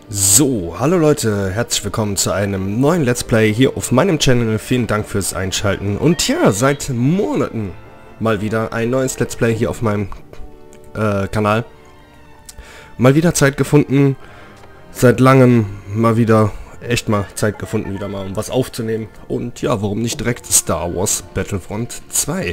So, hallo Leute, herzlich willkommen zu einem neuen Let's Play hier auf meinem Channel. Vielen Dank fürs Einschalten. Und ja, seit Monaten mal wieder ein neues Let's Play hier auf meinem Kanal. Mal wieder Zeit gefunden, seit langem mal wieder, echt mal Zeit gefunden, wieder mal um was aufzunehmen. Und ja, warum nicht direkt Star Wars Battlefront 2.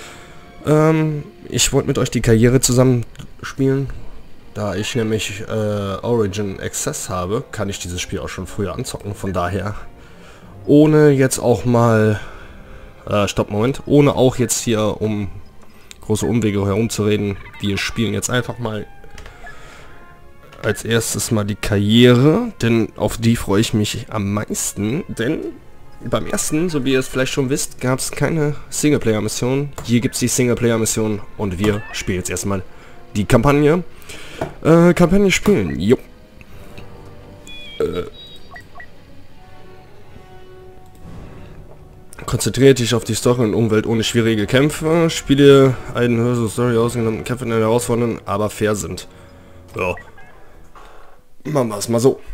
Ich wollte mit euch die Karriere zusammen spielen. Da ich nämlich Origin Access habe, kann ich dieses Spiel auch schon früher anzocken. Von daher, ohne jetzt auch mal, ohne auch jetzt hier um große Umwege herumzureden, wir spielen jetzt einfach mal als erstes mal die Karriere, denn auf die freue ich mich am meisten, denn beim ersten, so wie ihr es vielleicht schon wisst, gab es keine Singleplayer-Mission. Hier gibt es die Singleplayer-Mission und wir spielen jetzt erstmal die Kampagne. Kampagne spielen, jo. Konzentriert dich auf die Story und Umwelt ohne schwierige Kämpfe. Spiele einen höheren Story ausgenommen, Kämpfe in der herausfordernden, aber fair sind. Ja. Machen wir es mal so.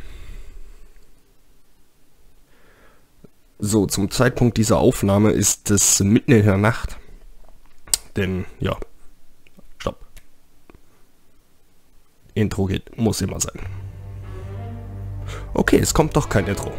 So, zum Zeitpunkt dieser Aufnahme ist es mitten in der Nacht. Denn, ja. Stopp. Intro geht, muss immer sein. Okay, es kommt doch kein Intro.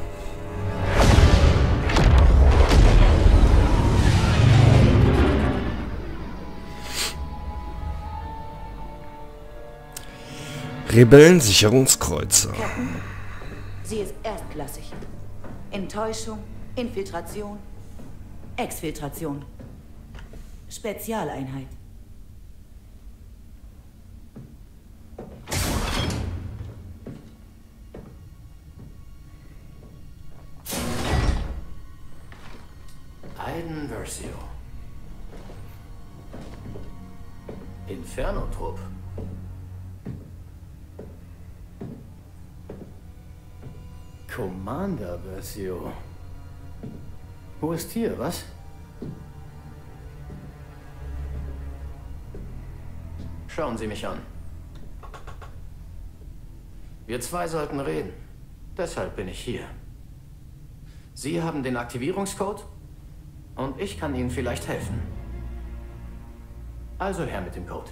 Rebellensicherungskreuzer. Captain, sie ist erstklassig. Enttäuschung, Infiltration, Exfiltration. Spezialeinheit. Aiden Versio. Inferno-Trupp. Commander Versio. Wo ist hier, was? Schauen Sie mich an. Wir zwei sollten reden. Deshalb bin ich hier. Sie haben den Aktivierungscode? Und ich kann Ihnen vielleicht helfen. Also her mit dem Code.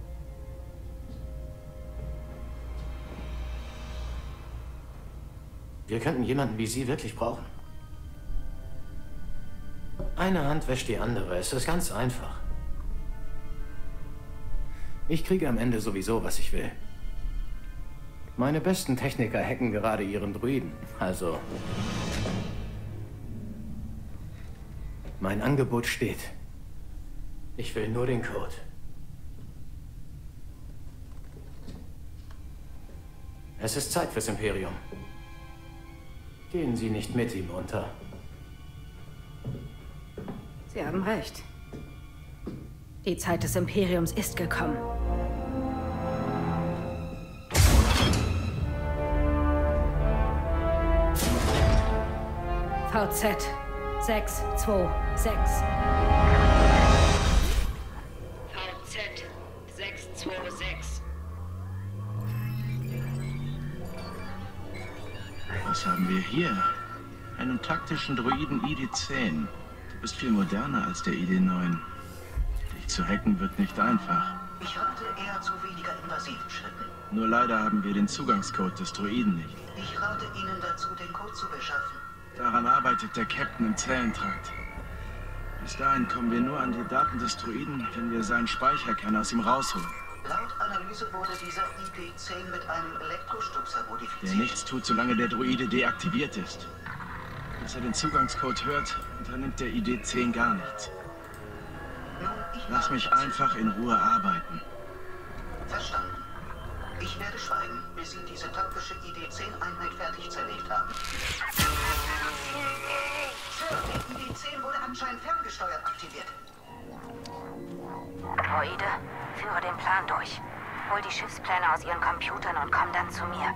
Wir könnten jemanden wie Sie wirklich brauchen. Eine Hand wäscht die andere. Es ist ganz einfach. Ich kriege am Ende sowieso, was ich will. Meine besten Techniker hacken gerade ihren Druiden. Also... Mein Angebot steht. Ich will nur den Code. Es ist Zeit fürs Imperium. Gehen Sie nicht mit ihm unter. Sie haben recht. Die Zeit des Imperiums ist gekommen. VZ 626. VZ 626. Was haben wir hier? Einen taktischen Droiden ID-10. Du bist viel moderner als der ID-9. Dich zu hacken wird nicht einfach. Ich rate eher zu weniger invasiven Schritten. Nur leider haben wir den Zugangscode des Droiden nicht. Ich rate Ihnen dazu, den Code zu beschaffen. Daran arbeitet der Captain im Zellentrakt. Bis dahin kommen wir nur an die Daten des Droiden, wenn wir seinen Speicherkern aus ihm rausholen. Laut Analyse wurde dieser ID-10 mit einem Elektrostupser modifiziert. Der nichts tut, solange der Droide deaktiviert ist. Bis er den Zugangscode hört, unternimmt der ID-10 gar nichts. Nun, ich Lass mich einfach in Ruhe arbeiten. Verstanden. Ich werde schweigen, bis Sie diese taktische ID-10-Einheit fertig zerlegt haben. Sir, der ID-10 wurde anscheinend ferngesteuert aktiviert. Droide, führe den Plan durch. Hol die Schiffspläne aus ihren Computern und komm dann zu mir.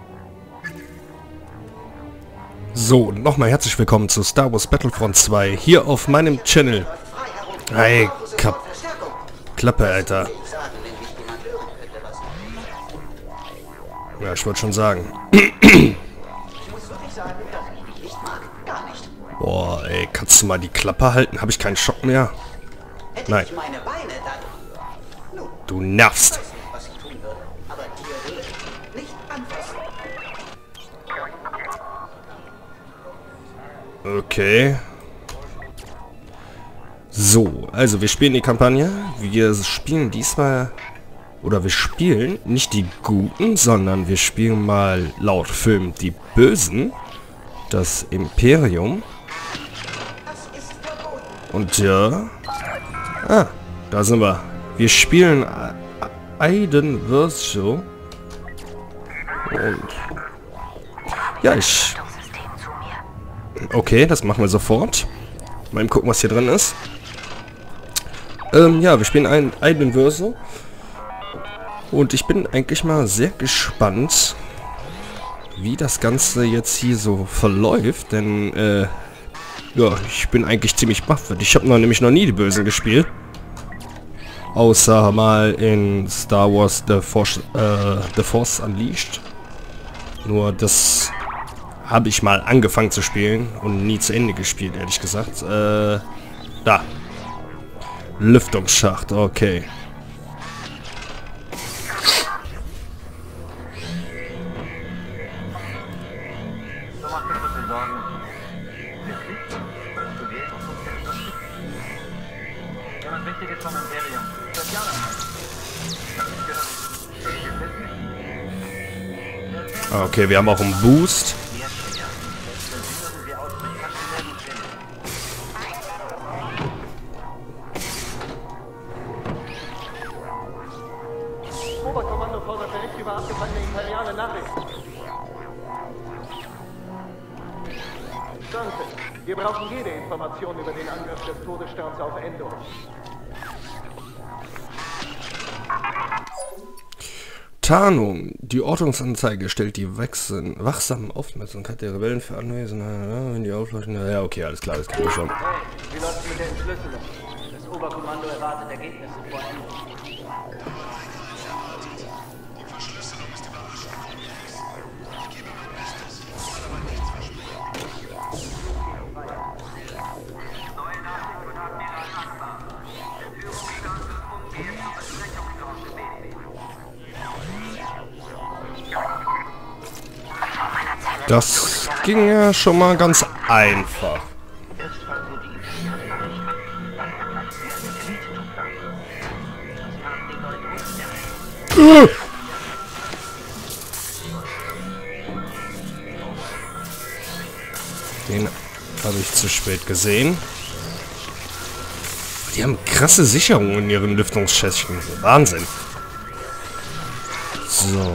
So, nochmal herzlich willkommen zu Star Wars Battlefront 2 hier auf meinem Channel. Hey, Klappe, Alter. Ja, ich wollte schon sagen. sagen, dass ich dich nicht mag. Gar nicht. Boah, ey, kannst du mal die Klappe halten? Habe ich keinen Schock mehr? Hätte Nein. ich meine Beine, dann... Nun, Du nervst. ich weiß nicht, was ich tun würde. Aber dir will ich nicht anfassen. Okay. So, also wir spielen die Kampagne. Wir spielen diesmal... Oder wir spielen nicht die Guten, sondern wir spielen mal laut Film die Bösen. Das Imperium. Das ist verboten. Und ja... Ah, da sind wir. Wir spielen Aiden Virtue. Und... Ja, ich... System zu mir. Okay, das machen wir sofort. Mal eben gucken, was hier drin ist. Ja, wir spielen Aiden Virtue. Und ich bin eigentlich mal sehr gespannt, wie das Ganze jetzt hier so verläuft. Denn, ja, ich bin eigentlich ziemlich baff. Ich habe nämlich noch nie die Bösen gespielt. Außer mal in Star Wars The Force Unleashed. Nur das habe ich mal angefangen zu spielen und nie zu Ende gespielt, ehrlich gesagt. Da. Lüftungsschacht, okay. Okay, wir haben auch einen Boost. Oberkommando fordert Bericht über abgefangene imperiale Nachrichten. Danke. Wir brauchen jede Information über den Angriff des Todessterns auf Endor. Tarnung. Die Ortungsanzeige stellt die wachsamen Aufmerksamkeit der Rebellen für Anwesende, wenn die aufleuchten. Ja, okay, alles klar, das kriegen wir schon. Hey, wie läuft's mit der Entschlüsselung? Das Oberkommando erwartet Ergebnisse vor Ende. Das ging ja schon mal ganz einfach. Den habe ich zu spät gesehen. Die haben krasse Sicherungen in ihren Lüftungsschächten. Wahnsinn. So.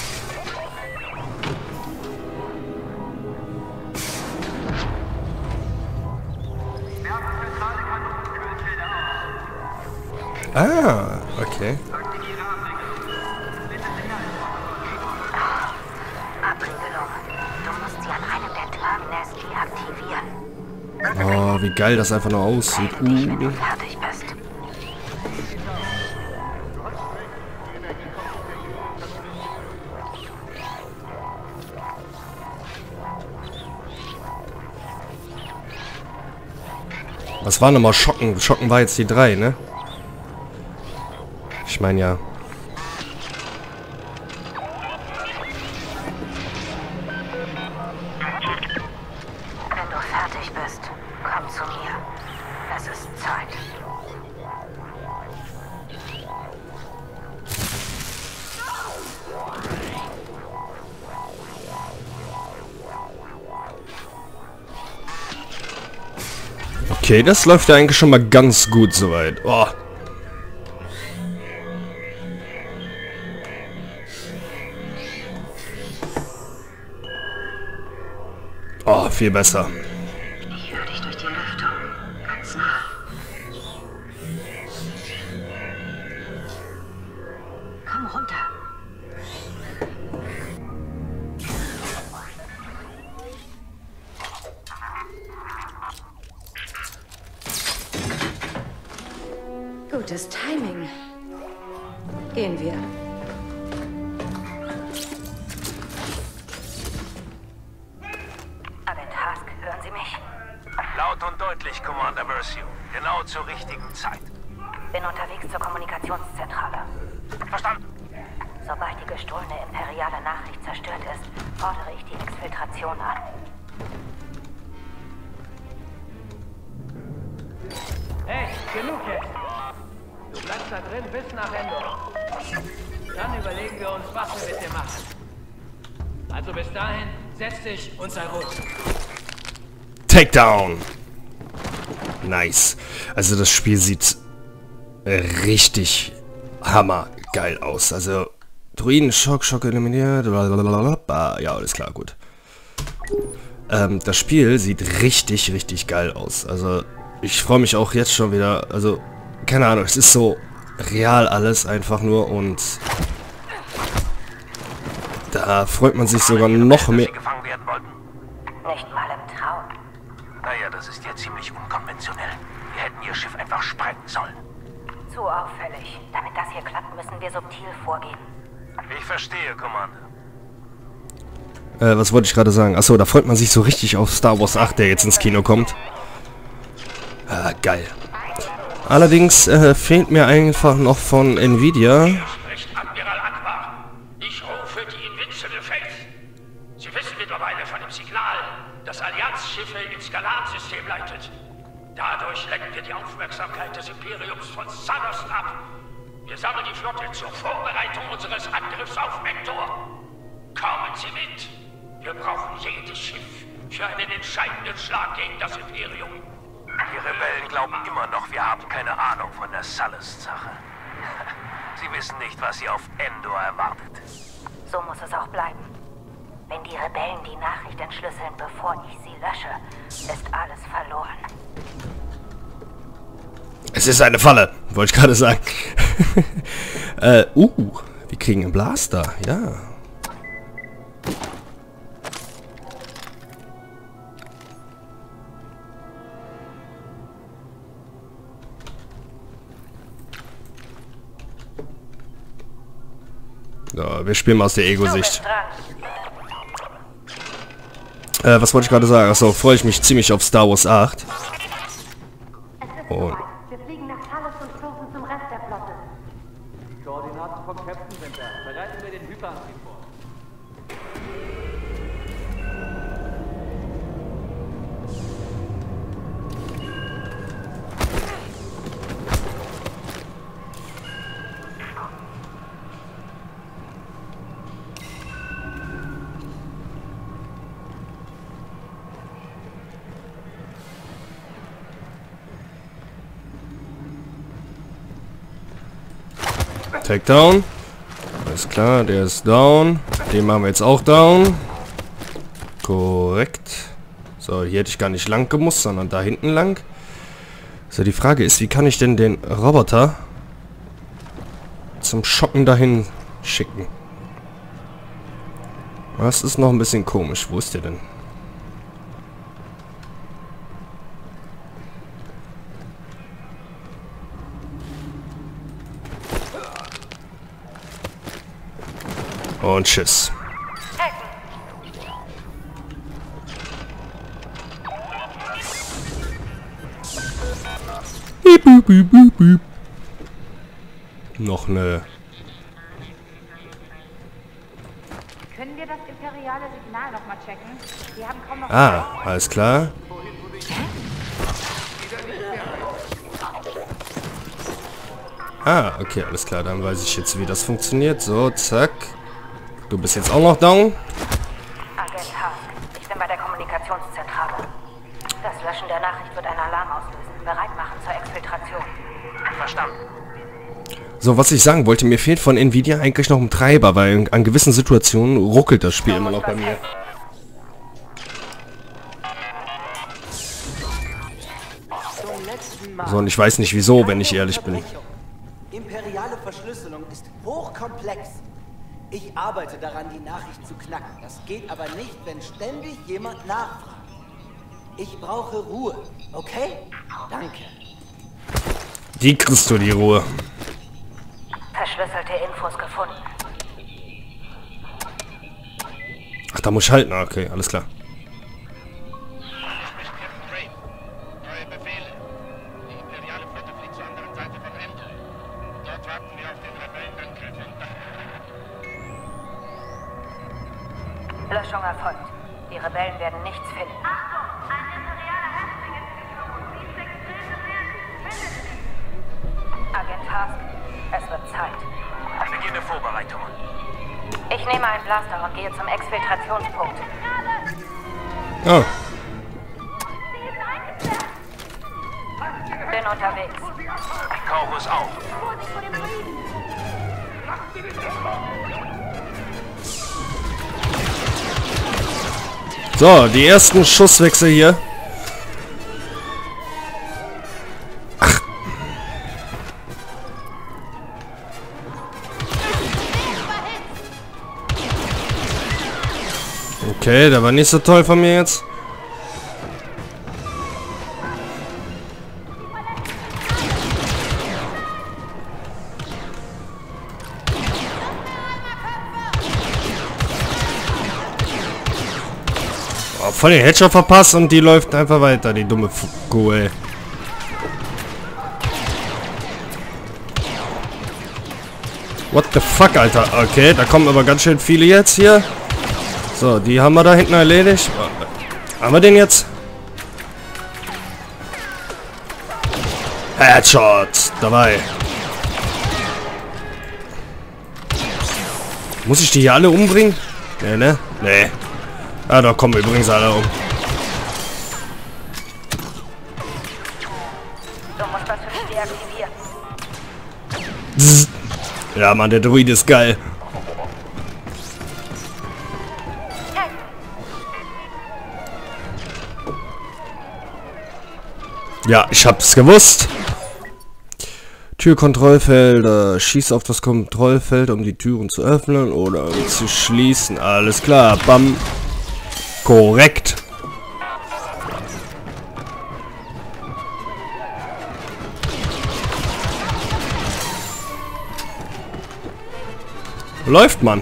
Ah, okay. Abriegelung. Du musst sie an einem der Terminals deaktivieren. Oh, wie geil das einfach nur aussieht. Wenn du fertig bist. Was war nochmal Schocken? Schocken war jetzt die 3, ne? Ich meine ja. Wenn du fertig bist, komm zu mir. Es ist Zeit. Okay, das läuft ja eigentlich schon mal ganz gut soweit. Oh. Oh, viel besser. Ich höre dich durch die Lüftung. Ganz nah. Komm runter. Gutes Timing. Gehen wir. Versio. Genau zur richtigen Zeit. Bin unterwegs zur Kommunikationszentrale. Verstanden? Sobald die gestohlene imperiale Nachricht zerstört ist, fordere ich die Exfiltration an. Hey, genug jetzt. Du bleibst da drin bis nach Endor. Dann überlegen wir uns, was wir mit dir machen. Also bis dahin, setz dich und sei ruhig. Takedown. Nice. Also das Spiel sieht richtig hammergeil aus. Also Druiden, Schock eliminiert. Ja, alles klar, gut. Das Spiel sieht richtig geil aus. Also ich freue mich auch jetzt schon wieder. Also keine Ahnung, es ist so real alles einfach nur und da freut man sich sogar noch mehr. Gefangen werden wollten? Nicht mal im Traum. Naja, das ist ja ziemlich unkonventionell. Wir hätten ihr Schiff einfach sprengen sollen. Zu auffällig. Damit das hier klappt, müssen wir subtil vorgehen. Ich verstehe, Commander. Was wollte ich gerade sagen? Achso, da freut man sich so richtig auf Star Wars 8, der jetzt ins Kino kommt. Geil. Allerdings fehlt mir einfach noch von Nvidia. Hier spricht Admiral Akbar. Ich rufe die Invincible Faith. Sie wissen mittlerweile von dem Signal, das Allianzschiffe ins Galatsystem leitet. Dadurch lenken wir die Aufmerksamkeit des Imperiums von Sadost ab. Wir sammeln die Flotte zur Vorbereitung unseres Angriffs auf Vektor. Kommen Sie mit. Wir brauchen jedes Schiff für einen entscheidenden Schlag gegen das Imperium. Die Rebellen glauben immer noch, wir haben keine Ahnung von der Sullust-Sache. Sie wissen nicht, was sie auf Endor erwartet. So muss es auch bleiben. Wenn die Rebellen die Nachricht entschlüsseln, bevor ich sie lösche, ist alles verloren. Es ist eine Falle, wollte ich gerade sagen. Wir kriegen einen Blaster, ja. So, wir spielen mal aus der Ego-Sicht. Was wollte ich gerade sagen? Achso, freue ich mich ziemlich auf Star Wars 8. Und Wir fliegen nach Talos und stoßen zum Rest der Flotte. Die Koordinaten vom Captain sind da. Bereiten wir den Hyperantrieb vor. Takedown. Alles klar, der ist down. Den machen wir jetzt auch down. Korrekt. So, hier hätte ich gar nicht lang gemusst, sondern da hinten lang. So, die Frage ist, wie kann ich denn den Roboter zum Schocken dahin schicken? Das ist noch ein bisschen komisch. Wo ist der denn? Und tschüss. Noch eine. Können wir das imperiale Signal nochmal checken? Wir haben kaum noch... Alles klar. Okay, alles klar. Dann weiß ich jetzt, wie das funktioniert. So, zack. Du bist jetzt auch noch down. Agent Hask, ich bin bei der Kommunikationszentrale. Das Löschen der Nachricht wird einen Alarm auslösen. Bereit machen zur Exfiltration. Verstanden. So, was ich sagen wollte, mir fehlt von Nvidia eigentlich noch ein Treiber, weil an gewissen Situationen ruckelt das Spiel immer noch bei mir. So, und ich weiß nicht wieso, wenn ich ehrlich bin. Imperiale Verschlüsselung ist hochkomplex. Ich arbeite daran, die Nachricht zu knacken. Das geht aber nicht, wenn ständig jemand nachfragt. Ich brauche Ruhe, okay? Danke. Die kriegst du, die Ruhe. Verschlüsselte Infos gefunden. Ach, da muss ich halten. Okay, alles klar. Löschung erfolgt. Die Rebellen werden nichts finden. Agent Hask, es wird Zeit. Beginne Vorbereitungen. Ich nehme einen Blaster und gehe zum Exfiltrationspunkt. Oh. Bin unterwegs. Corvus auch. So, die ersten Schusswechsel hier. Ach. Okay, der war nicht so toll von mir jetzt. Voll den Headshot verpasst und die läuft einfach weiter, die dumme Kuh, ey. What the fuck, Alter? Okay, da kommen aber ganz schön viele jetzt hier. So, die haben wir da hinten erledigt. Haben wir den jetzt? Headshot dabei. Muss ich die hier alle umbringen? Nee, ne? Nee. Ah, da kommen wir übrigens alle um. Du musst das für dich deaktivieren. Zzz. Ja, Mann, der Druid ist geil. Ja, ich hab's gewusst. Türkontrollfelder. Schieß auf das Kontrollfeld, um die Türen zu öffnen oder um zu schließen. Alles klar. Bam. Korrekt. Läuft, Mann.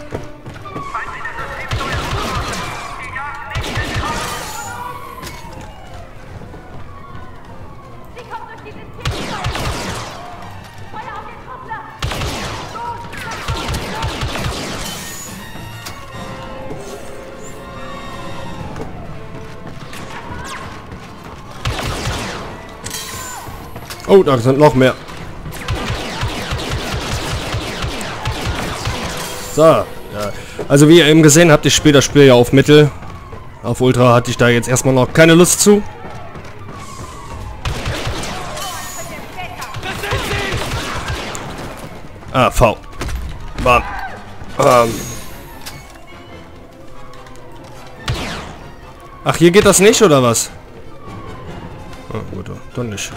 Oh, da sind noch mehr. So, ja. Also wie ihr eben gesehen habt, ich spiele das Spiel ja auf Mittel. Auf Ultra hatte ich da jetzt erstmal noch keine Lust zu. Ah, V. Bam. Ach, hier geht das nicht, oder was? Oh, gut, dann nicht.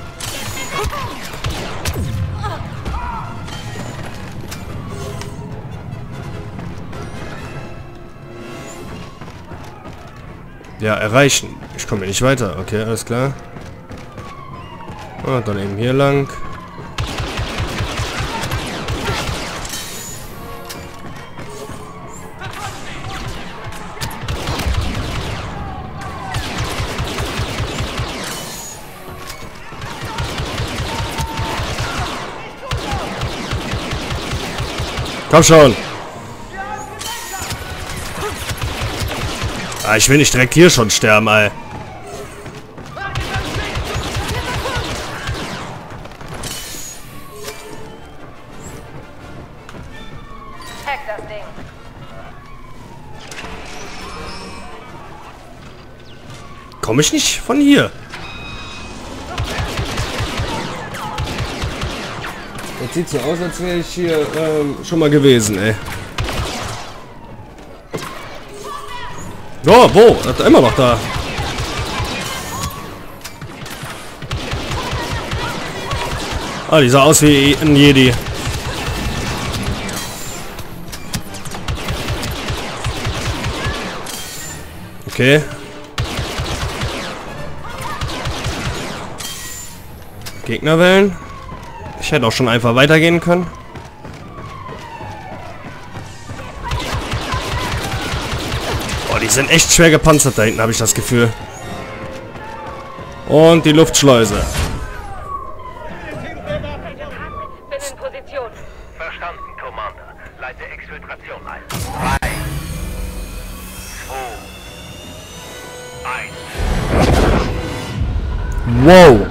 Ja, erreichen. Ich komme hier nicht weiter. Okay, alles klar. Und dann eben hier lang. Komm schon. Ah, ich will nicht direkt hier schon sterben, ey. Hack das Ding. Komme ich nicht von hier? Das sieht so aus, als wäre ich hier schon mal gewesen, ey. Oh, wo? Das ist immer noch da. Ah, die sah aus wie ein Jedi. Okay. Gegnerwellen. Ich hätte auch schon einfach weitergehen können. Oh, die sind echt schwer gepanzert da hinten, habe ich das Gefühl. Und die Luftschleuse. Bin in Position. Verstanden, Commander. Leite Exfiltration ein. 3, 2, 1. Wow.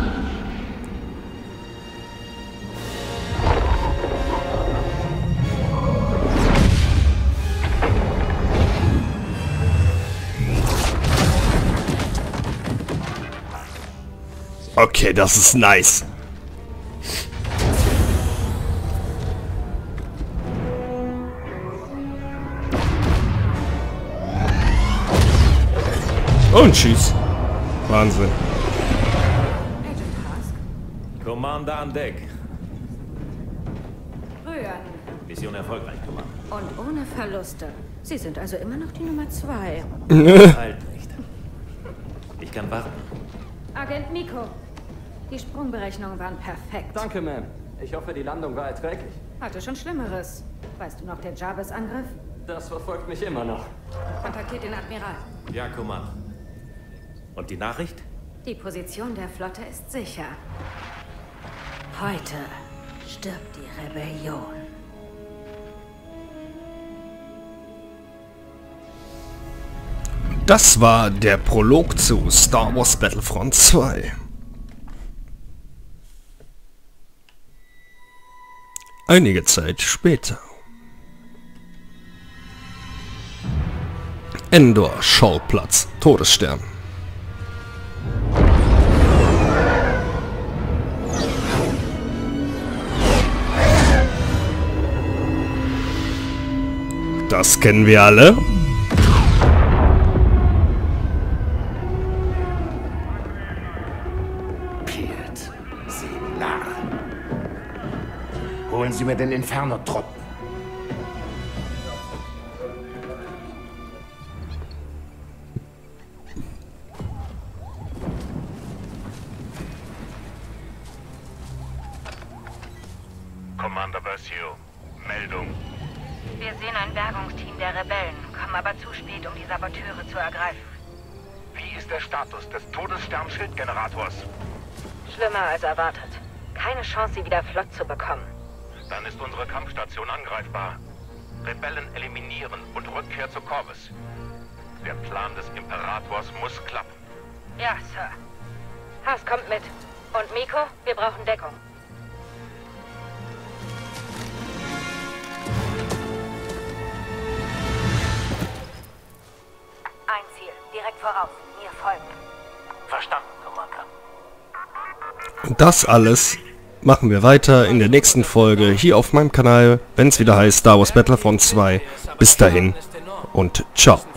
Okay, das ist nice. Und schieß. Wahnsinn. Commander an Deck. Rühren. Mission erfolgreich, Commander. Und ohne Verluste. Sie sind also immer noch die Nummer 2. Halt nicht. Ich kann warten. Agent Miko. Die Sprungberechnungen waren perfekt. Danke, Ma'am. Ich hoffe, die Landung war erträglich. Hatte schon Schlimmeres. Weißt du noch der Jarvis-Angriff? Das verfolgt mich immer noch. Kontaktiert den Admiral. Ja, Commander. Und die Nachricht? Die Position der Flotte ist sicher. Heute stirbt die Rebellion. Das war der Prolog zu Star Wars Battlefront 2. Einige Zeit später. Endor, Schauplatz, Todesstern. Das kennen wir alle. Holen Sie mir den Inferno-Truppen. Commander Versio, Meldung. Wir sehen ein Bergungsteam der Rebellen, kommen aber zu spät, um die Saboteure zu ergreifen. Wie ist der Status des Todesstern-Schildgenerators? Schlimmer als erwartet. Keine Chance, sie wieder flott zu bekommen. Dann ist unsere Kampfstation angreifbar. Rebellen eliminieren und Rückkehr zu Corvus. Der Plan des Imperators muss klappen. Ja, Sir. Haas kommt mit. Und Miko, wir brauchen Deckung. Ein Ziel, direkt voraus. Mir folgen. Verstanden, Commander. Und das alles machen wir weiter in der nächsten Folge hier auf meinem Kanal, wenn es wieder heißt Star Wars Battlefront 2. Bis dahin und ciao.